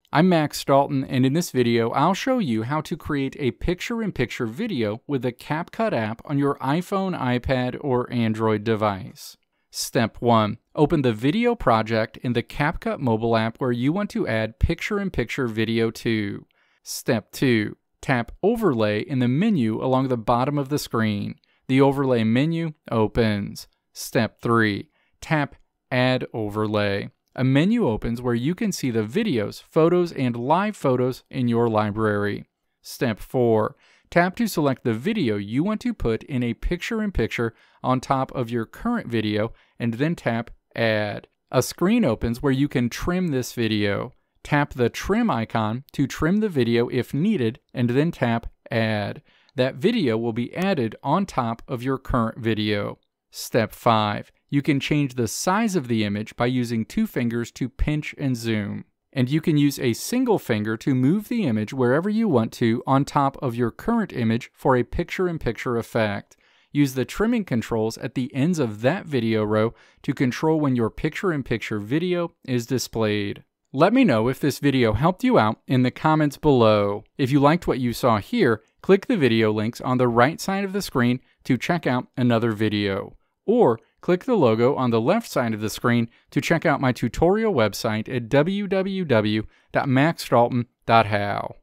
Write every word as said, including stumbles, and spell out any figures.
I'm Max Dalton, and in this video, I'll show you how to create a picture-in-picture video with the CapCut app on your iPhone, iPad, or Android device. Step one. Open the video project in the CapCut mobile app where you want to add picture-in-picture video to. Step two. Tap Overlay in the menu along the bottom of the screen. The Overlay menu opens. Step three. Tap Add Overlay. A menu opens where you can see the videos, photos, and live photos in your library. Step four. Tap to select the video you want to put in a picture-in-picture on top of your current video, and then tap Add. A screen opens where you can trim this video. Tap the trim icon to trim the video if needed, and then tap Add. That video will be added on top of your current video. Step five. You can change the size of the image by using two fingers to pinch and zoom. And you can use a single finger to move the image wherever you want to on top of your current image for a picture-in-picture effect. Use the trimming controls at the ends of that video row to control when your picture-in-picture video is displayed. Let me know if this video helped you out in the comments below. If you liked what you saw here, click the video links on the right side of the screen to check out another video. Or click the logo on the left side of the screen to check out my tutorial website at w w w dot max dalton dot how.